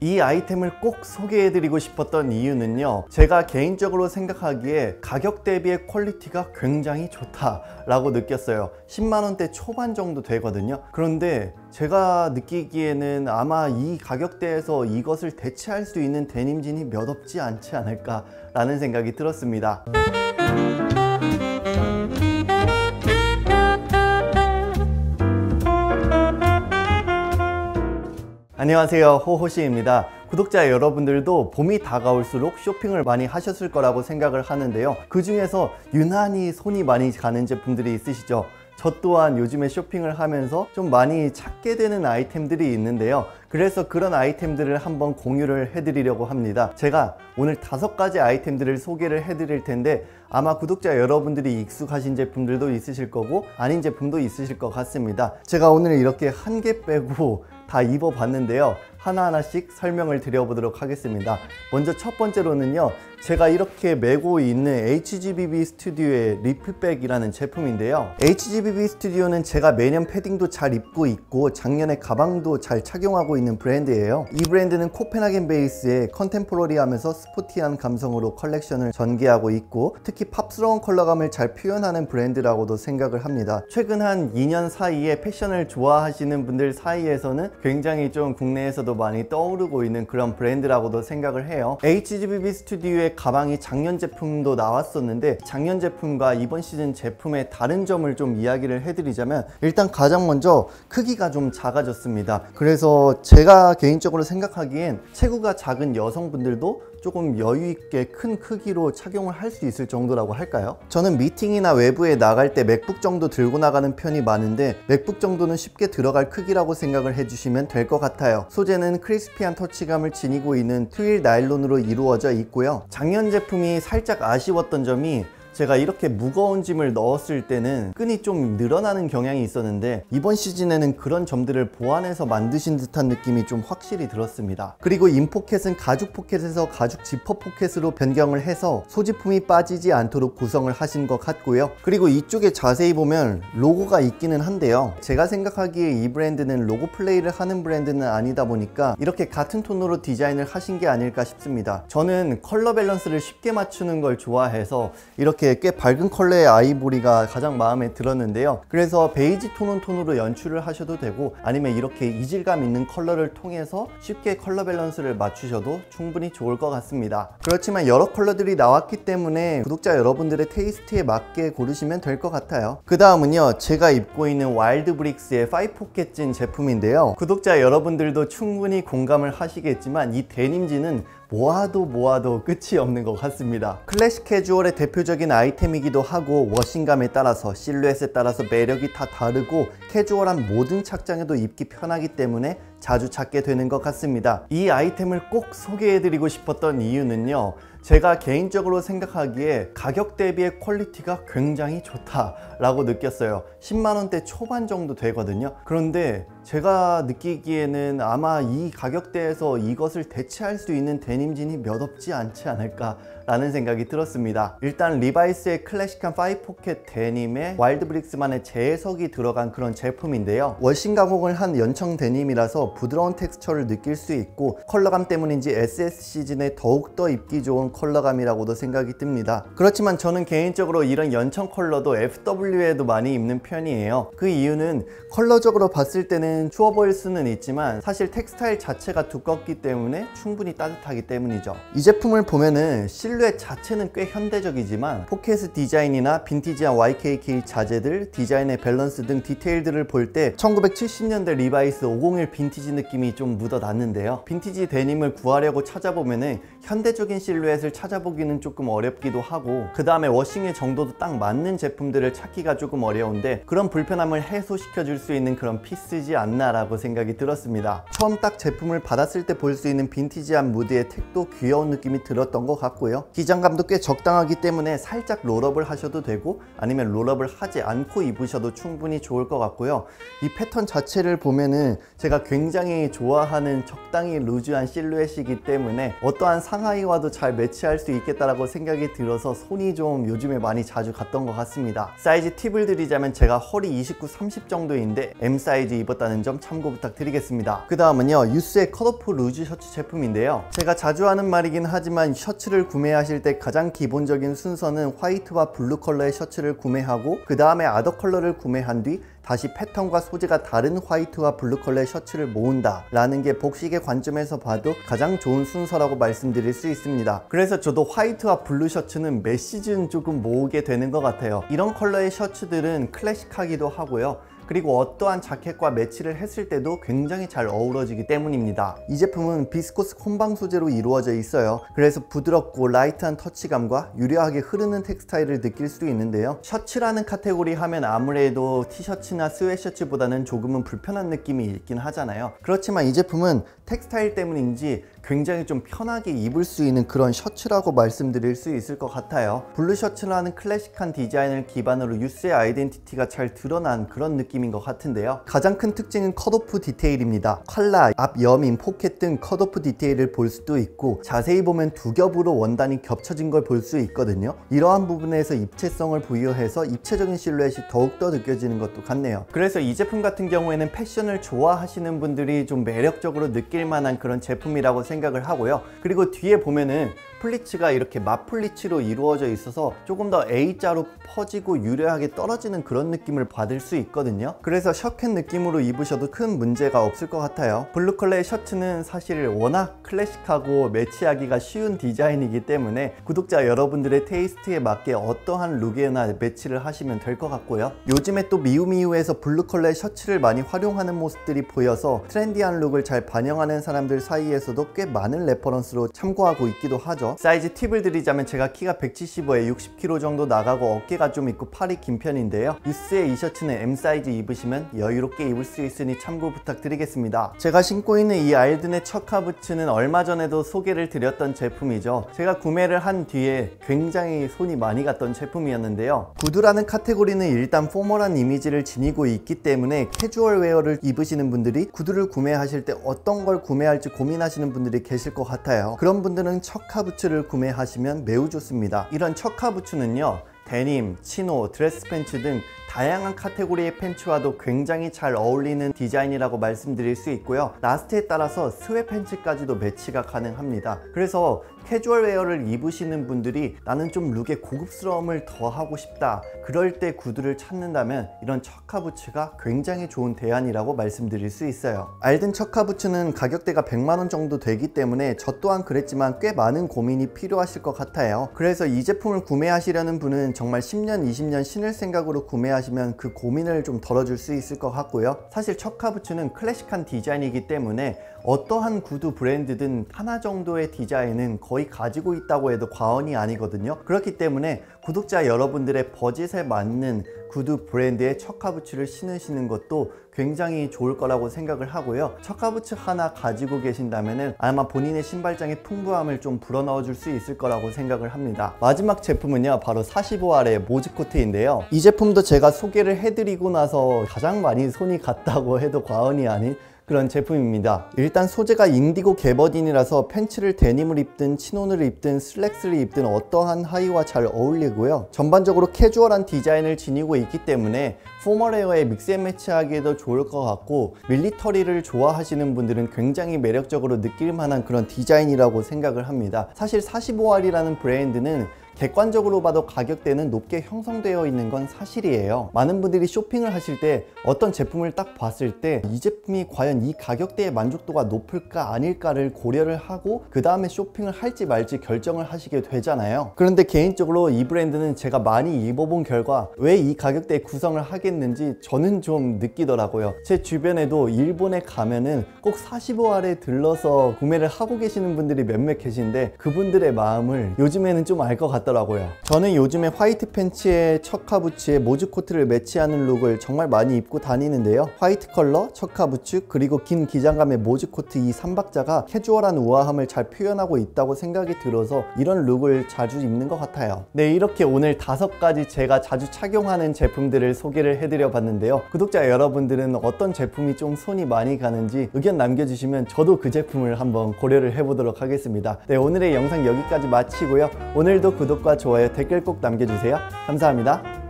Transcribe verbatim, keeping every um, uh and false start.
이 아이템을 꼭 소개해드리고 싶었던 이유는요, 제가 개인적으로 생각하기에 가격 대비의 퀄리티가 굉장히 좋다라고 느꼈어요. 십만 원대 초반 정도 되거든요. 그런데 제가 느끼기에는 아마 이 가격대에서 이것을 대체할 수 있는 데님진이 몇 없지 않지 않을까 라는 생각이 들었습니다. 안녕하세요, 호호씨입니다. 구독자 여러분들도 봄이 다가올수록 쇼핑을 많이 하셨을 거라고 생각을 하는데요, 그 중에서 유난히 손이 많이 가는 제품들이 있으시죠. 저 또한 요즘에 쇼핑을 하면서 좀 많이 찾게 되는 아이템들이 있는데요, 그래서 그런 아이템들을 한번 공유를 해드리려고 합니다. 제가 오늘 다섯 가지 아이템들을 소개를 해드릴 텐데 아마 구독자 여러분들이 익숙하신 제품들도 있으실 거고 아닌 제품도 있으실 것 같습니다. 제가 오늘 이렇게 한 개 빼고 다 입어봤는데요, 하나하나씩 설명을 드려보도록 하겠습니다. 먼저 첫 번째로는요, 제가 이렇게 메고 있는 에이치지비비 스튜디오의 리플백이라는 제품인데요, 에이치지비비 스튜디오는 제가 매년 패딩도 잘 입고 있고 작년에 가방도 잘 착용하고 있는 브랜드예요. 이 브랜드는 코펜하겐 베이스의 컨템포러리하면서 스포티한 감성으로 컬렉션을 전개하고 있고 특히 팝스러운 컬러감을 잘 표현하는 브랜드라고도 생각을 합니다. 최근 한 이 년 사이에 패션을 좋아하시는 분들 사이에서는 굉장히 좀 국내에서도 많이 떠오르고 있는 그런 브랜드라고도 생각을 해요. 에이치지비비 스튜디오의 가방이 작년 제품도 나왔었는데 작년 제품과 이번 시즌 제품의 다른 점을 좀 이야기를 해드리자면, 일단 가장 먼저 크기가 좀 작아졌습니다. 그래서 제가 개인적으로 생각하기엔 체구가 작은 여성분들도 조금 여유있게 큰 크기로 착용을 할 수 있을 정도라고 할까요? 저는 미팅이나 외부에 나갈 때 맥북 정도 들고 나가는 편이 많은데 맥북 정도는 쉽게 들어갈 크기라고 생각을 해주시면 될 것 같아요. 소재는 크리스피한 터치감을 지니고 있는 트윌 나일론으로 이루어져 있고요, 작년 제품이 살짝 아쉬웠던 점이 제가 이렇게 무거운 짐을 넣었을 때는 끈이 좀 늘어나는 경향이 있었는데 이번 시즌에는 그런 점들을 보완해서 만드신 듯한 느낌이 좀 확실히 들었습니다. 그리고 인포켓은 가죽 포켓에서 가죽 지퍼 포켓으로 변경을 해서 소지품이 빠지지 않도록 구성을 하신 것 같고요. 그리고 이쪽에 자세히 보면 로고가 있기는 한데요, 제가 생각하기에 이 브랜드는 로고 플레이를 하는 브랜드는 아니다 보니까 이렇게 같은 톤으로 디자인을 하신 게 아닐까 싶습니다. 저는 컬러 밸런스를 쉽게 맞추는 걸 좋아해서 이렇게 꽤 밝은 컬러의 아이보리가 가장 마음에 들었는데요, 그래서 베이지 톤은 톤으로 연출을 하셔도 되고 아니면 이렇게 이질감 있는 컬러를 통해서 쉽게 컬러 밸런스를 맞추셔도 충분히 좋을 것 같습니다. 그렇지만 여러 컬러들이 나왔기 때문에 구독자 여러분들의 테이스트에 맞게 고르시면 될 것 같아요. 그 다음은요, 제가 입고 있는 와일드 브릭스의 파이브 포켓 진 제품인데요, 구독자 여러분들도 충분히 공감을 하시겠지만 이 데님진은 모아도 모아도 끝이 없는 것 같습니다. 클래식 캐주얼의 대표적인 아이템이기도 하고 워싱감에 따라서 실루엣에 따라서 매력이 다 다르고 캐주얼한 모든 착장에도 입기 편하기 때문에 자주 찾게 되는 것 같습니다. 이 아이템을 꼭 소개해드리고 싶었던 이유는요, 제가 개인적으로 생각하기에 가격 대비의 퀄리티가 굉장히 좋다라고 느꼈어요. 십만 원대 초반 정도 되거든요. 그런데 제가 느끼기에는 아마 이 가격대에서 이것을 대체할 수 있는 데님진이 몇 없지 않지 않을까 라는 생각이 들었습니다. 일단 리바이스의 클래식한 파이브 포켓 데님에 와일드 브릭스만의 재해석이 들어간 그런 제품인데요, 워싱 가공을 한 연청 데님이라서 부드러운 텍스처를 느낄 수 있고 컬러감 때문인지 에스에스 시즌에 더욱더 입기 좋은 컬러감이라고도 생각이 듭니다. 그렇지만 저는 개인적으로 이런 연청 컬러도 에프더블유에도 많이 입는 편이에요. 그 이유는 컬러적으로 봤을 때는 추워 보일 수는 있지만 사실 텍스타일 자체가 두껍기 때문에 충분히 따뜻하기 때문이죠. 이 제품을 보면은 실루엣 자체는 꽤 현대적이지만 포켓 디자인이나 빈티지한 와이케이케이 자재들, 디자인의 밸런스 등 디테일들을 볼 때 천구백칠십 년대 리바이스 오백일 빈티지 느낌이 좀 묻어났는데요, 빈티지 데님을 구하려고 찾아보면은 현대적인 실루엣을 찾아보기는 조금 어렵기도 하고 그 다음에 워싱의 정도도 딱 맞는 제품들을 찾기가 조금 어려운데 그런 불편함을 해소시켜 줄 수 있는 그런 피스지 않나 라고 생각이 들었습니다. 처음 딱 제품을 받았을 때 볼 수 있는 빈티지한 무드의 택도 귀여운 느낌이 들었던 것 같고요, 기장감도 꽤 적당하기 때문에 살짝 롤업을 하셔도 되고 아니면 롤업을 하지 않고 입으셔도 충분히 좋을 것 같고요, 이 패턴 자체를 보면은 제가 굉장히 굉장히 좋아하는 적당히 루즈한 실루엣이기 때문에 어떠한 상하이와도 잘 매치할 수 있겠다라고 생각이 들어서 손이 좀 요즘에 많이 자주 갔던 것 같습니다. 사이즈 팁을 드리자면 제가 허리 이십구, 삼십 정도인데 M 사이즈 입었다는 점 참고 부탁드리겠습니다. 그 다음은요, 유스의 컷오프 루즈 셔츠 제품인데요. 제가 자주 하는 말이긴 하지만 셔츠를 구매하실 때 가장 기본적인 순서는 화이트와 블루 컬러의 셔츠를 구매하고 그 다음에 아더 컬러를 구매한 뒤 다시 패턴과 소재가 다른 화이트와 블루 컬러의 셔츠를 모은다 라는 게 복식의 관점에서 봐도 가장 좋은 순서라고 말씀드릴 수 있습니다. 그래서 저도 화이트와 블루 셔츠는 매 시즌 조금 모으게 되는 것 같아요. 이런 컬러의 셔츠들은 클래식하기도 하고요, 그리고 어떠한 자켓과 매치를 했을 때도 굉장히 잘 어우러지기 때문입니다. 이 제품은 비스코스 콤방 소재로 이루어져 있어요. 그래서 부드럽고 라이트한 터치감과 유려하게 흐르는 텍스타일을 느낄 수 있는데요, 셔츠라는 카테고리 하면 아무래도 티셔츠나 스웨셔츠보다는 조금은 불편한 느낌이 있긴 하잖아요. 그렇지만 이 제품은 텍스타일 때문인지 굉장히 좀 편하게 입을 수 있는 그런 셔츠라고 말씀드릴 수 있을 것 같아요. 블루 셔츠라는 클래식한 디자인을 기반으로 유스의 아이덴티티가 잘 드러난 그런 느낌인 것 같은데요, 가장 큰 특징은 컷오프 디테일입니다. 컬러, 앞 여민, 포켓 등 컷오프 디테일을 볼 수도 있고 자세히 보면 두 겹으로 원단이 겹쳐진 걸 볼 수 있거든요. 이러한 부분에서 입체성을 부여해서 입체적인 실루엣이 더욱더 느껴지는 것도 같네요. 그래서 이 제품 같은 경우에는 패션을 좋아하시는 분들이 좀 매력적으로 느낄 만한 그런 제품이라고 생각을 하고요. 그리고 뒤에 보면은 플리츠가 이렇게 맞플리츠로 이루어져 있어서 조금 더 A자로 퍼지고 유려하게 떨어지는 그런 느낌을 받을 수 있거든요. 그래서 셔켓 느낌으로 입으셔도 큰 문제가 없을 것 같아요. 블루 컬러의 셔츠는 사실 워낙 클래식하고 매치하기가 쉬운 디자인이기 때문에 구독자 여러분들의 테이스트에 맞게 어떠한 룩에나 매치를 하시면 될 것 같고요. 요즘에 또 미우미우에서 블루 컬러의 셔츠를 많이 활용하는 모습들이 보여서 트렌디한 룩을 잘 반영하는 사람들 사이에서도 꽤 많은 레퍼런스로 참고하고 있기도 하죠. 사이즈 팁을 드리자면 제가 키가 백칠십오에 육십 킬로그램 정도 나가고 어깨가 좀 있고 팔이 긴 편인데요, 유스의 이 셔츠는 M 사이즈 입으시면 여유롭게 입을 수 있으니 참고 부탁드리겠습니다. 제가 신고 있는 이 알든의 척카 부츠는 얼마 전에도 소개를 드렸던 제품이죠. 제가 구매를 한 뒤에 굉장히 손이 많이 갔던 제품이었는데요, 구두라는 카테고리는 일단 포멀한 이미지를 지니고 있기 때문에 캐주얼 웨어를 입으시는 분들이 구두를 구매하실 때 어떤 걸 구매할지 고민하시는 분들이 계실 것 같아요. 그런 분들은 척카 부츠 부츠를 구매하시면 매우 좋습니다. 이런 척카 부츠는요, 데님, 치노, 드레스 팬츠 등 다양한 카테고리의 팬츠와도 굉장히 잘 어울리는 디자인이라고 말씀드릴 수 있고요, 라스트에 따라서 스웨 팬츠까지도 매치가 가능합니다. 그래서 캐주얼 웨어를 입으시는 분들이 나는 좀 룩에 고급스러움을 더하고 싶다, 그럴 때 구두를 찾는다면 이런 척카 부츠가 굉장히 좋은 대안이라고 말씀드릴 수 있어요. 알든 척카 부츠는 가격대가 백만 원 정도 되기 때문에 저 또한 그랬지만 꽤 많은 고민이 필요하실 것 같아요. 그래서 이 제품을 구매하시려는 분은 정말 십 년, 이십 년 신을 생각으로 구매하시면 그 고민을 좀 덜어줄 수 있을 것 같고요. 사실 척카 부츠는 클래식한 디자인이기 때문에 어떠한 구두 브랜드든 하나 정도의 디자인은 거의 가지고 있다고 해도 과언이 아니거든요. 그렇기 때문에 구독자 여러분들의 버짓에 맞는 구두 브랜드의 척카 부츠를 신으시는 것도 굉장히 좋을 거라고 생각을 하고요, 척카 부츠 하나 가지고 계신다면 아마 본인의 신발장의 풍부함을 좀 불어넣어 줄 수 있을 거라고 생각을 합니다. 마지막 제품은요, 바로 사십오 알의 모즈 코트인데요, 이 제품도 제가 소개를 해드리고 나서 가장 많이 손이 갔다고 해도 과언이 아닌 그런 제품입니다. 일단 소재가 인디고 개버딘이라서 팬츠를 데님을 입든 치노를 입든 슬랙스를 입든 어떠한 하의와 잘 어울리고요, 전반적으로 캐주얼한 디자인을 지니고 있기 때문에 포멀웨어에 믹스앤매치 하기에도 좋을 것 같고, 밀리터리를 좋아하시는 분들은 굉장히 매력적으로 느낄 만한 그런 디자인이라고 생각을 합니다. 사실 사십오 알이라는 브랜드는 객관적으로 봐도 가격대는 높게 형성되어 있는 건 사실이에요. 많은 분들이 쇼핑을 하실 때 어떤 제품을 딱 봤을 때 이 제품이 과연 이 가격대의 만족도가 높을까 아닐까를 고려를 하고 그 다음에 쇼핑을 할지 말지 결정을 하시게 되잖아요. 그런데 개인적으로 이 브랜드는 제가 많이 입어본 결과 왜 이 가격대에 구성을 하겠는지 저는 좀 느끼더라고요. 제 주변에도 일본에 가면은 꼭 사십오 알에 들러서 구매를 하고 계시는 분들이 몇몇 계신데 그분들의 마음을 요즘에는 좀 알 것 같아요. 같더라고요. 저는 요즘에 화이트 팬츠에 척카 부츠에 모즈 코트를 매치하는 룩을 정말 많이 입고 다니는데요. 화이트 컬러, 척카 부츠, 그리고 긴 기장감의 모즈 코트 이 삼박자가 캐주얼한 우아함을 잘 표현하고 있다고 생각이 들어서 이런 룩을 자주 입는 것 같아요. 네, 이렇게 오늘 다섯 가지 제가 자주 착용하는 제품들을 소개를 해드려 봤는데요. 구독자 여러분들은 어떤 제품이 좀 손이 많이 가는지 의견 남겨주시면 저도 그 제품을 한번 고려를 해보도록 하겠습니다. 네, 오늘의 영상 여기까지 마치고요. 오늘도 구독과 좋아요, 댓글 꼭 남겨주세요. 감사합니다.